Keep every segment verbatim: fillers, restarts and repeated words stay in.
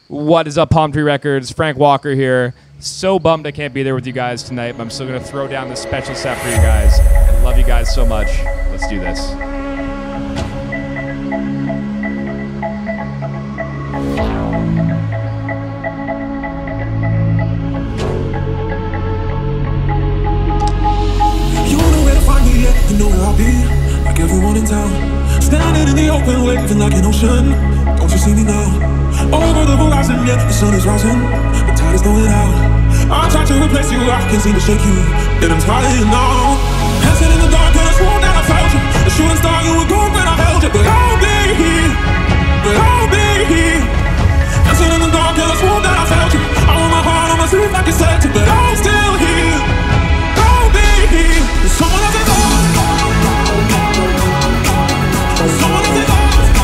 What is up, Palm Tree Records? Frank Walker here. So bummed I can't be there with you guys tonight, but I'm still going to throw down this special set for you guys. I love you guys so much. Let's do this. You don't know where to find me yet, you know where I'll be. Like everyone in town, standing in the open, waving like an ocean. Don't you see me now? Over the horizon, yeah, the sun is rising, the tide is going out. I try to replace you, I can't seem to shake you, and I'm tired now. Dancing in the dark and I swore that I felt you. A shooting star, you were gone when I held you, but I'll be here, but I'll be here. Dancing in the dark and I swore that I felt you. I want my heart on my sleeve like you said to, but I'm still here. I'll be here. Someone has it all. Someone has it all.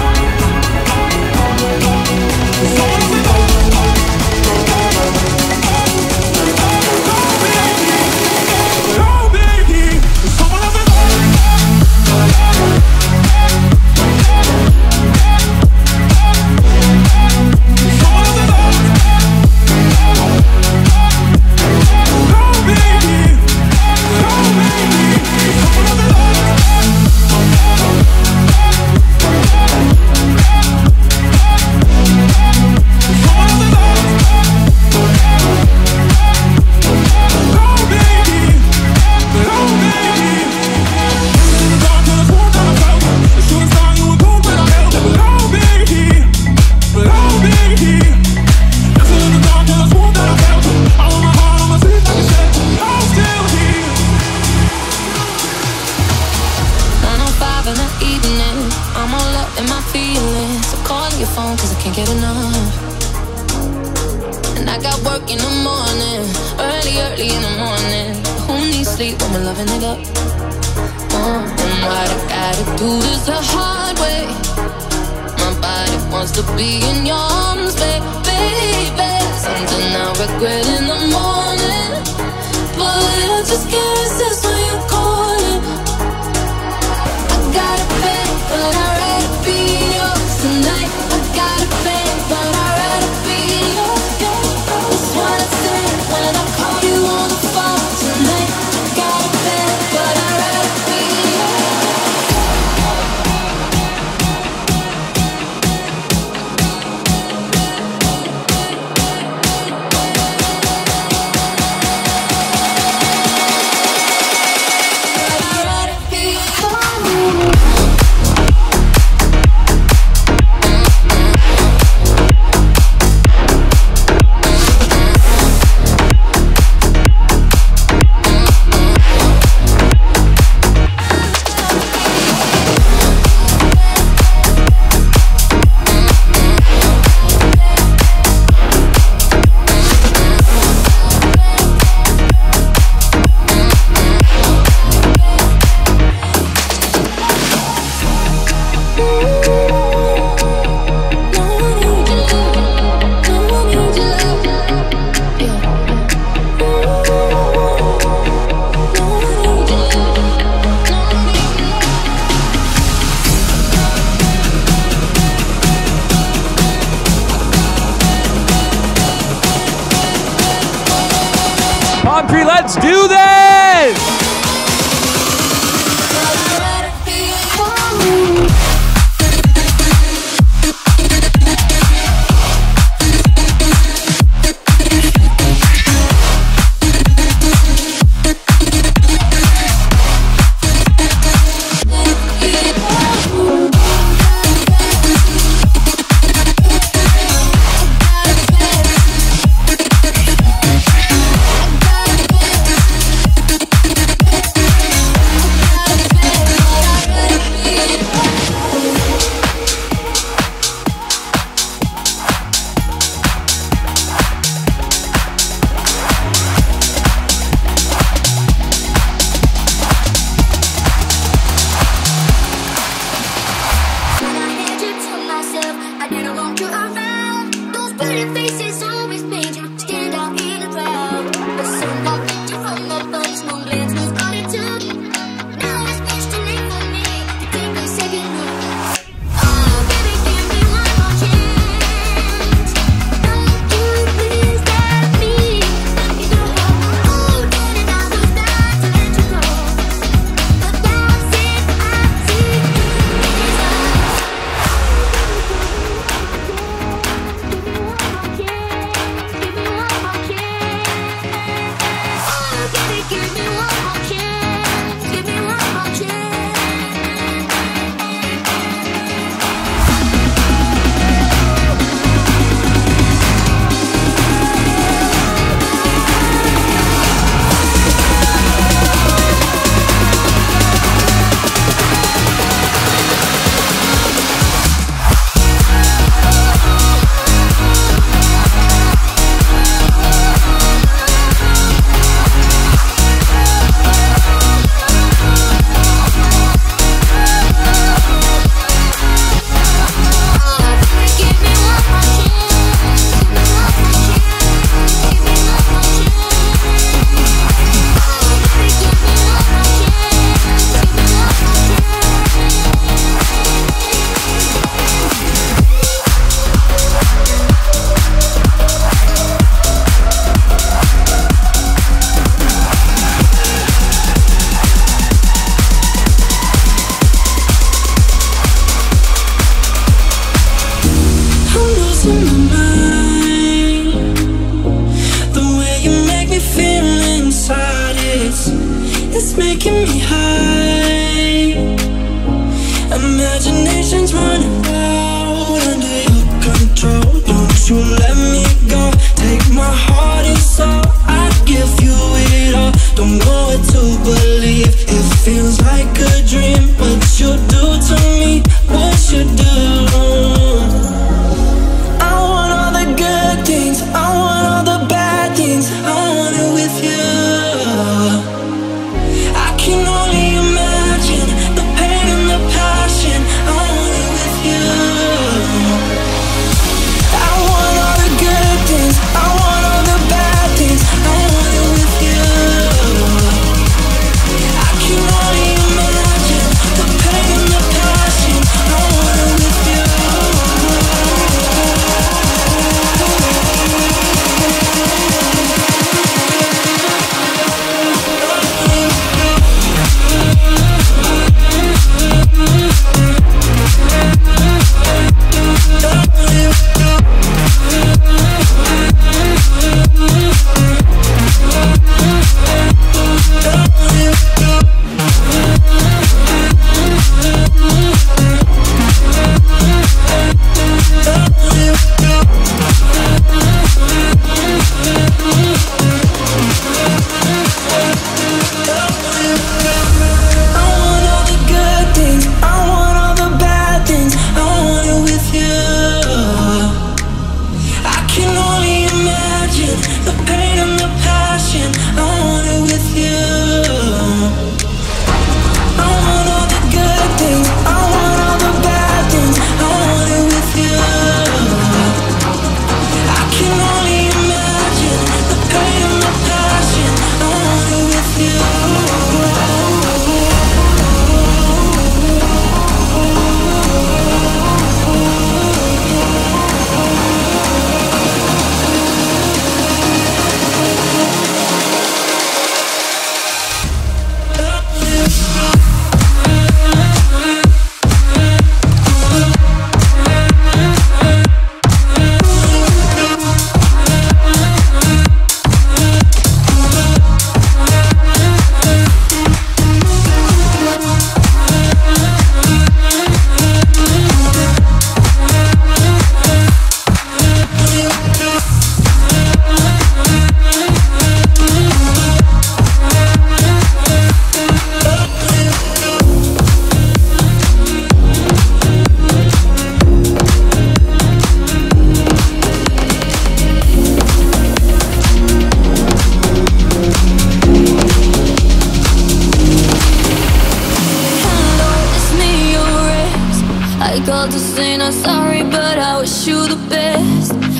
Let's do this! Oh, baby, give me one more chance.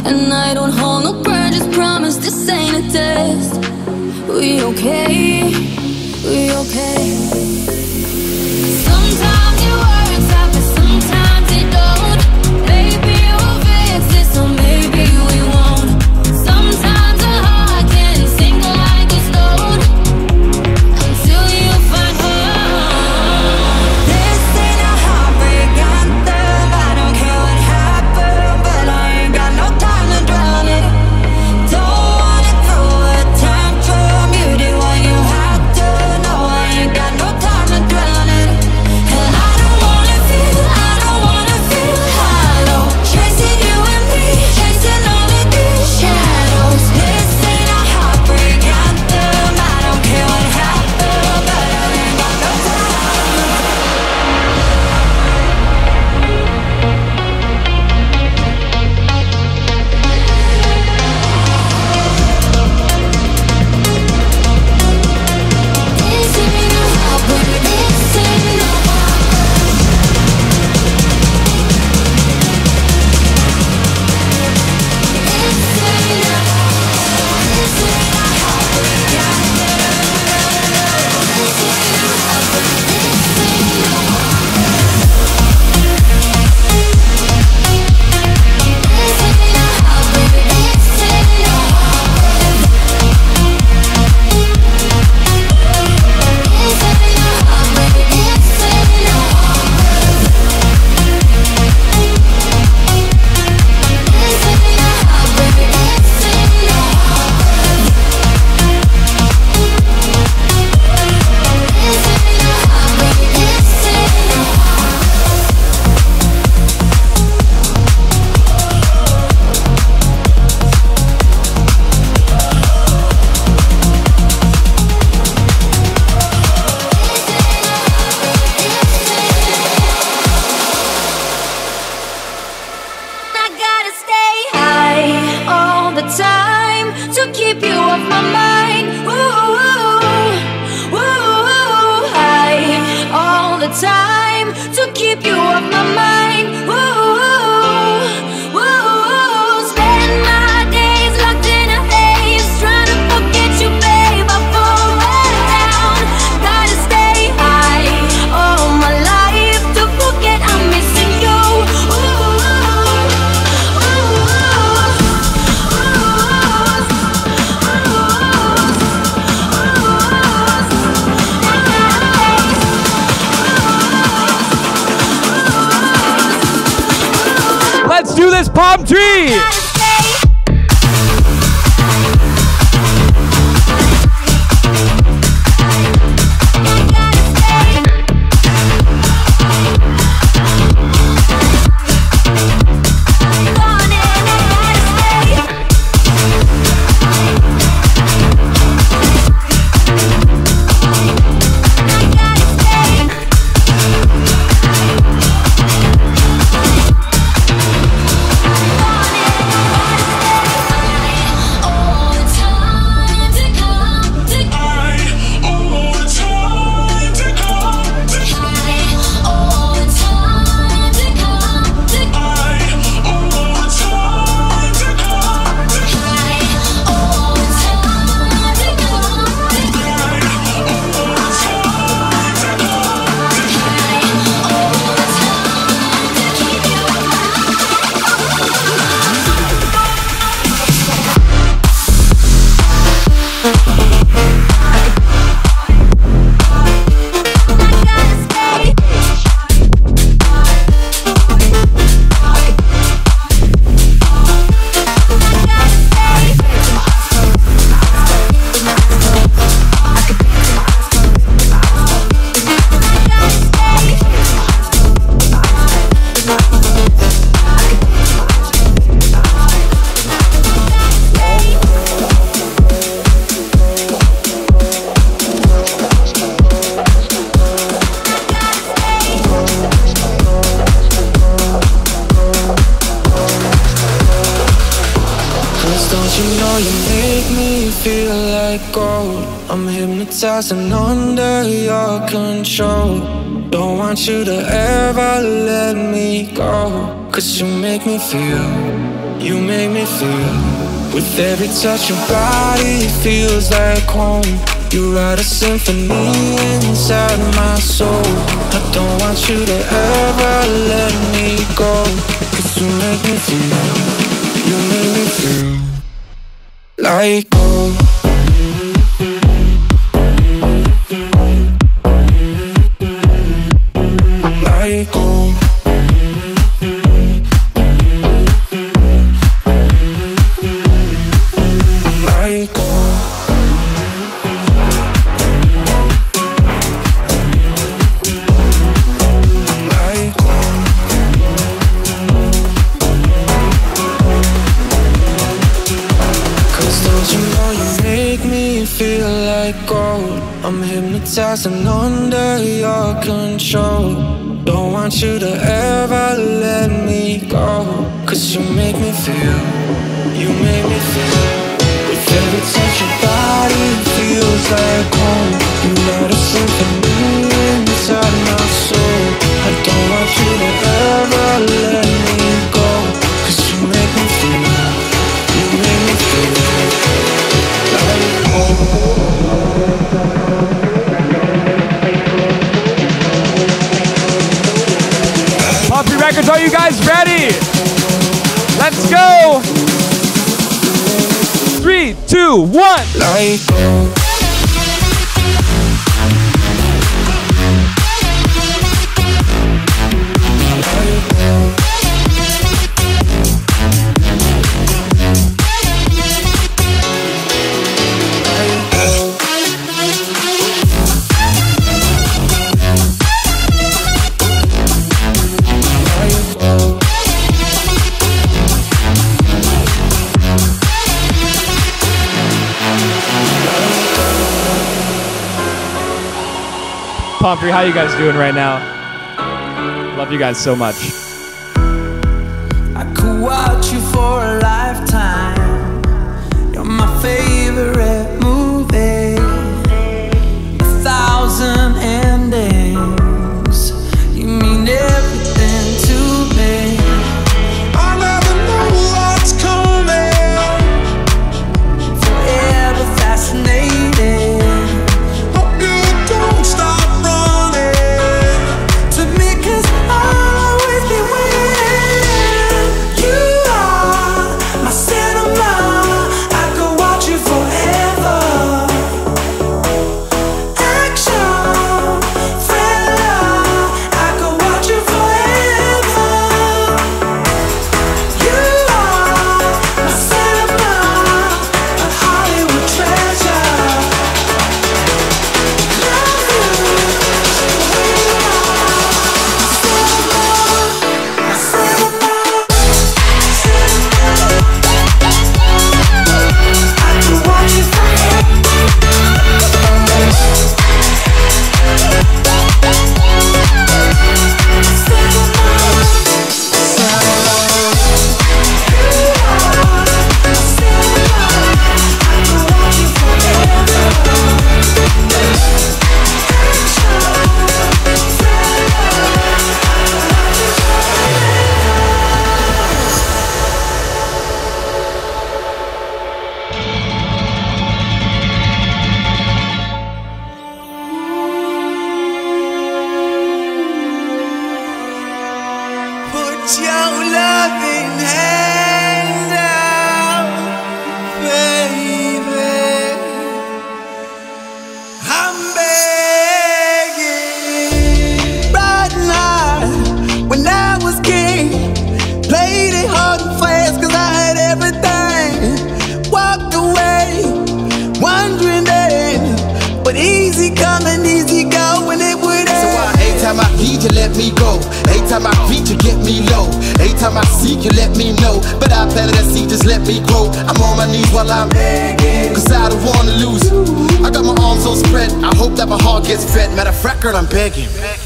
And I don't hold no grudges, promise this ain't a test. We okay, we okay. Sometimes it works out, but sometimes it don't. Maybe we'll fix it, so maybe we won't. Sometimes a heart can sink like a stone until you find home. This ain't a heartbreak anthem. I don't care what happened, but I ain't got no time to drown it. Don't wanna throw a tantrum. You did what you had to. No, I ain't got no time to drown it. And I don't wanna feel, I don't wanna feel hollow. Chasing you and me, chasing all of these shadows. This ain't a heartbreak anthem. I don't care what happened, but I ain't got no time. This ain't a heartbreak, this ain't no I gotta stay high all the time to keep you off my mind. Ooh, ooh, high all the time to keep you off my mind. Ooh, ooh, spend my days locked in a haze, trying to forget you, babe. I fall right down. Gotta stay high all my life to forget I'm missing you. Ooh. Let's do this, palm tree! feel like gold. I'm hypnotized and under your control. Don't want you to ever let me go, 'cause you make me feel You make me feel. With every touch your body feels like home. You write a symphony inside my soul. I don't want you to ever let me go. Cause you make me feel. You make me feel like gold. Like gold. I'm hypnotizing under your control. Don't want you to ever let me go. Cause you make me feel. You make me feel. With every touch your body feels like home. You write a symphony inside my soul. I don't want you to ever let me go. Cause you make me feel. You make me feel like home. Pumpy Records, are you guys ready? Let's go! Three, two, one! Like gold. Pumpy, how you guys doing right now? Love you guys so much. I could watch you for a lifetime. You're my favorite movie. A thousand endings. You mean everything to me. I never know what's coming. Forever fascinated. Hope you don't stop. You let me go. Anytime I beat you, get me low. Anytime I seek you, let me know. But I planted that seed, just let me grow. I'm on my knees while I'm begging, cause I don't wanna lose. I got my arms so spread, I hope that my heart gets fed. Matter of fact, girl, I'm begging.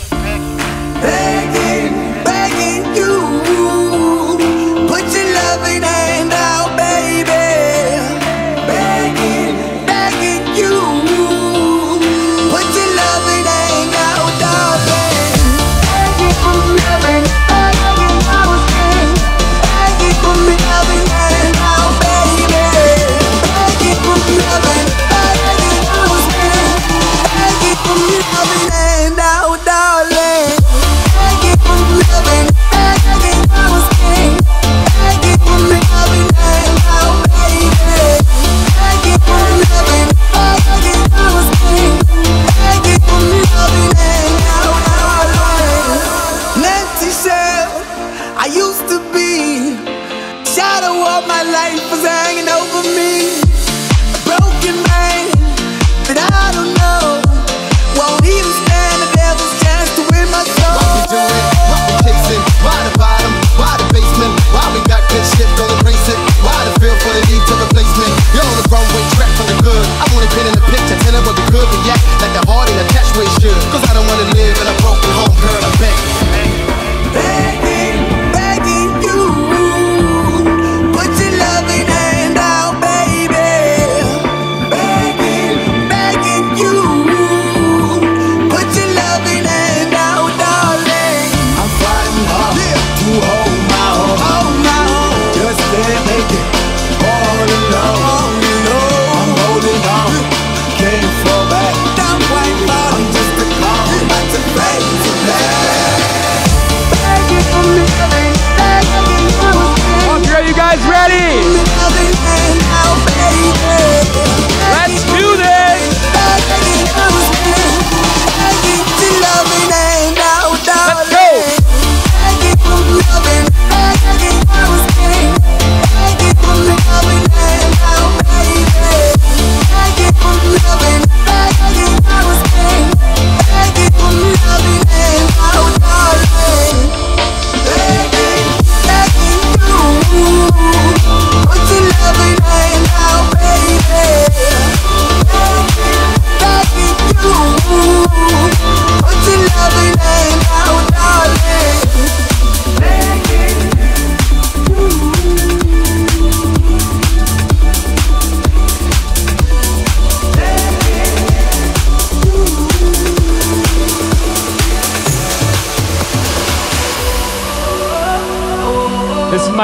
Begging, begging you. Put your loving hand out, baby. Begging, begging you. Put your loving hand out, darling. Begging for loving, begging I was in. Begging for me loving.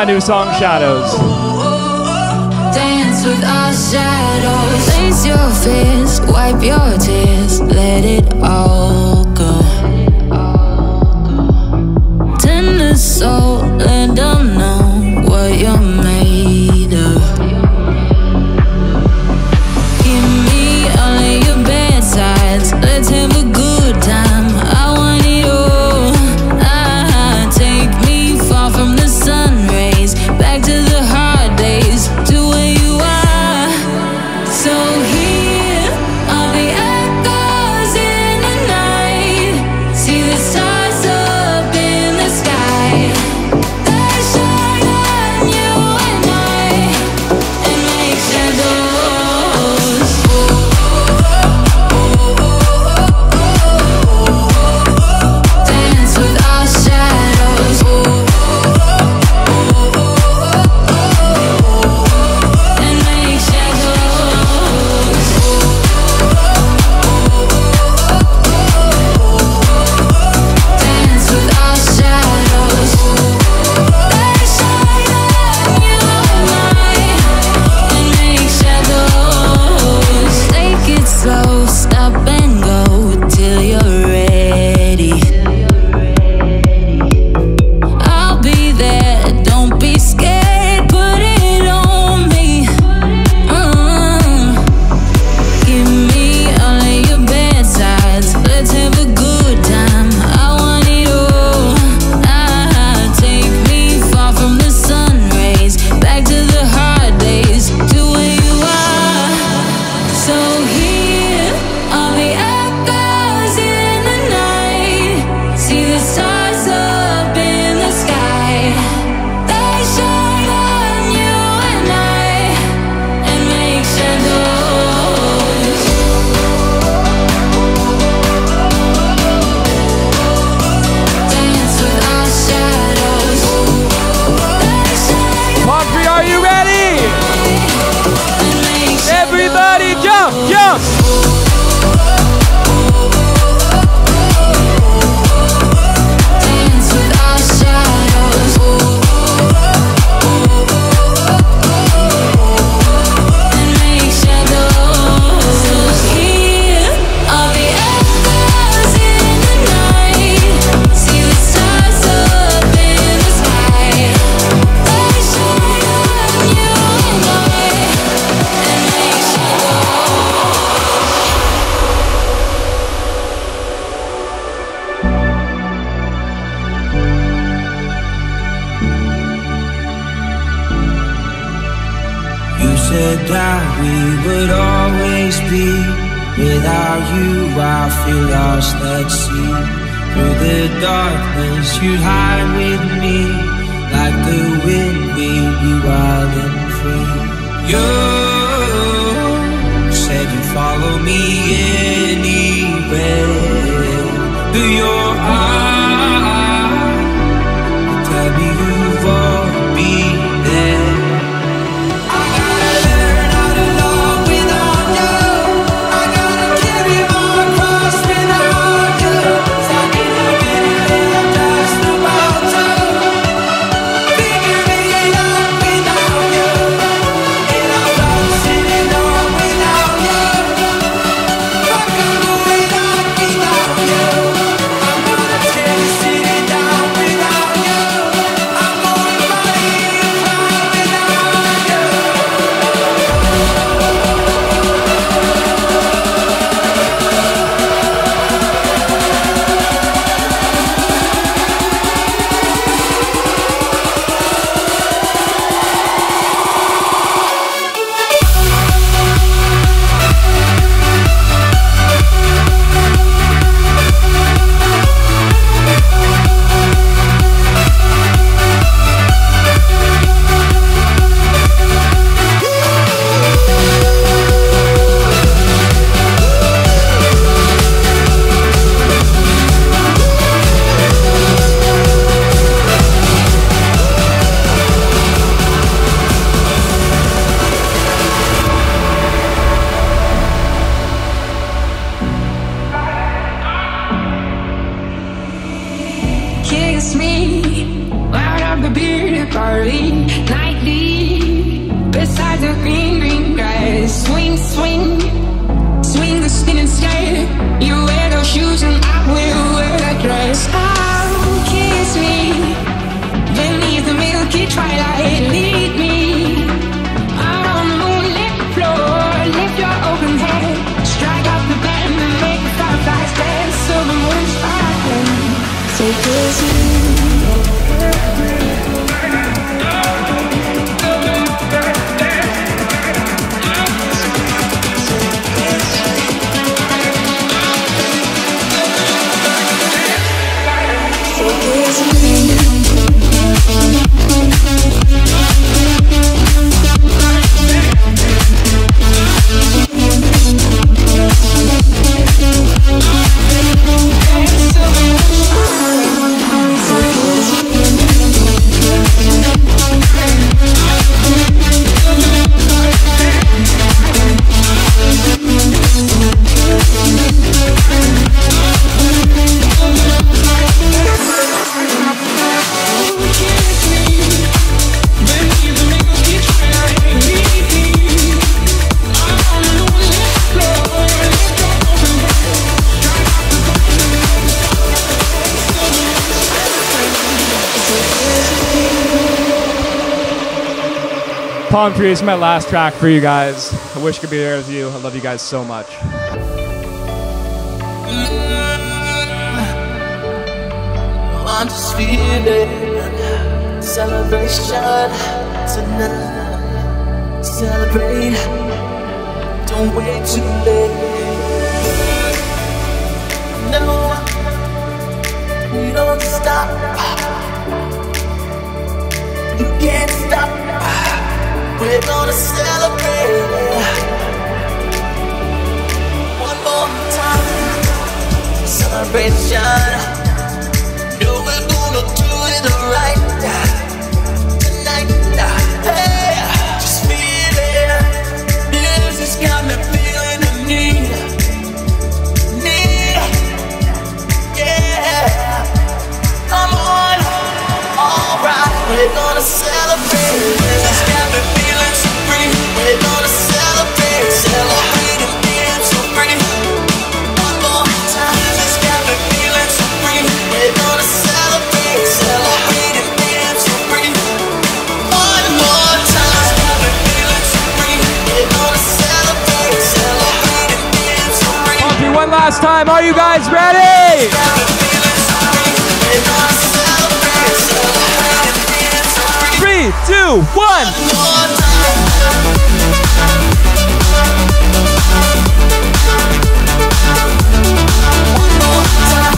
my new song, Shadows. Dance with our shadows. Face your fears, wipe your tears, let it all go. Tender soul, let them know what you're made of. Give me all of your bad sides, let's have a good time. I want it all. Ah, take me far from the sun rays, back to the hard days, to where you are. So here are the echoes in the night. See the stars up in the sky. They shine on you and I, and make shadows. Dance with our shadows. And make shadows. Dance with our shadows. They shine on you and I, and make shadows. Take it slow, stop and go till you're ready. I'll be there, don't be scared, put it on me. Mm. Give me all of your bad sides, let's have a good time. I want it all. Ah, take me far from the sun rays, back to the hard days, to where you are. So here are the echoes in the night. See the stars up in the sky. They shine on you and I, and make shadows. Dance with our shadows. They shine Concrete, are you ready? and make shadows. Everybody jump, jump! Dance with our shadows. And make shadows. Here are the echoes in the night. See the stars up in the sky. They shine on you and I, and make shadows. You said that we would always be. Without you, I feel lost at sea. Through the darkness, you'd hide with me. Like the wind, we'd be wild and free. You said you'd follow me anywhere. Through your eyes, you tell me you won't be there. I gotta learn how to love without you. I gotta carry my cross without you. 'Cause I cannot get it just about to figure it out without you. And I'm lost in it all without you. What can do it all without you? I'm swing, swing, swing the spinning skirt. You wear those shoes and I will wear that dress. Oh, kiss me beneath the milky twilight. Lead me out on the moonlit floor. Lift your open head, strike up the band and make the fireflies dance. So the moon's sparkling. So kiss me. Palm Trees is my last track for you guys. I wish I could be there with you. I love you guys so much. I'm just feeling celebration tonight. Celebrate, don't wait too late. No, we don't stop. You can't stop. We're gonna celebrate one more time. Celebration. No, we're gonna do it right tonight. Hey, just feel it. Music's got me feeling the need, need. Yeah, come on, alright. We're gonna celebrate. Music's got me feeling so free. We're gonna celebrate, celebrate and dance so free. One more time. Music's got me feeling so free. We're gonna celebrate, celebrate and dance so free. One more time. Music's got me feeling so free. We're gonna celebrate, celebrate and dance so free. Palm Tree, one last time. Are you guys ready? Music's got me feeling so free. We're gonna celebrate, celebrate and dance so free. Three, two, one. One more time. One more time.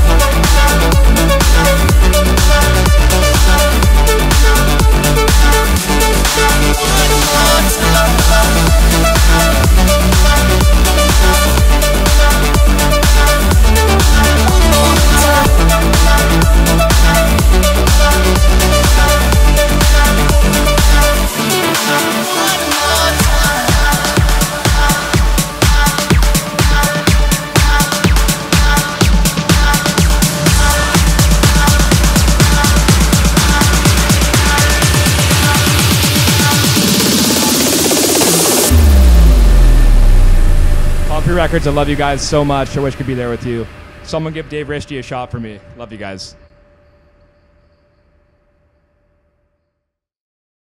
Records, I love you guys so much. I wish I could be there with you. Someone give Dave Risty a shot for me. Love you guys.